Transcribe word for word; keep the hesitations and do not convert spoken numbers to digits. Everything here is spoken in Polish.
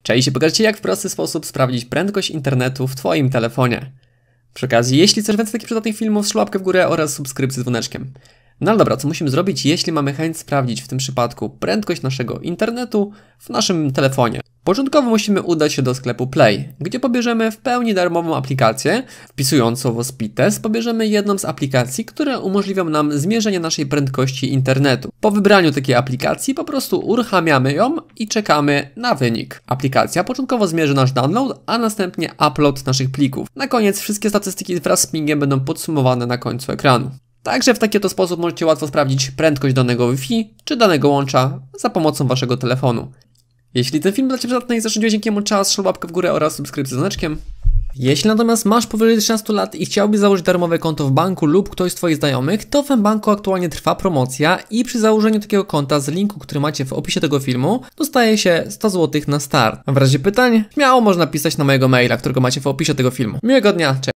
Cześć, pokażę jak w prosty sposób sprawdzić prędkość internetu w Twoim telefonie. Przy okazji, jeśli chcesz więcej takich przydatnych filmów, ślub łapkę w górę oraz subskrypcję z dzwoneczkiem. No ale dobra, co musimy zrobić, jeśli mamy chęć sprawdzić w tym przypadku prędkość naszego internetu w naszym telefonie? Początkowo musimy udać się do sklepu Play, gdzie pobierzemy w pełni darmową aplikację. Wpisując słowo Speedtest, pobierzemy jedną z aplikacji, które umożliwią nam zmierzenie naszej prędkości internetu. Po wybraniu takiej aplikacji po prostu uruchamiamy ją i czekamy na wynik. Aplikacja początkowo zmierzy nasz download, a następnie upload naszych plików. Na koniec wszystkie statystyki wraz z pingiem będą podsumowane na końcu ekranu. Także w taki oto sposób możecie łatwo sprawdzić prędkość danego Wi-Fi czy danego łącza za pomocą waszego telefonu. Jeśli ten film był dla Ciebie przydatny i zaszkodziłeś dzięki niemu czas, ślub łapkę w górę oraz subskrypcję z dzwoneczkiem. Jeśli natomiast masz powyżej trzynastu lat i chciałbyś założyć darmowe konto w banku lub ktoś z Twoich znajomych, to w mBanku aktualnie trwa promocja i przy założeniu takiego konta z linku, który macie w opisie tego filmu, dostaje się sto złotych na start. W razie pytań, śmiało można pisać na mojego maila, którego macie w opisie tego filmu. Miłego dnia, cześć!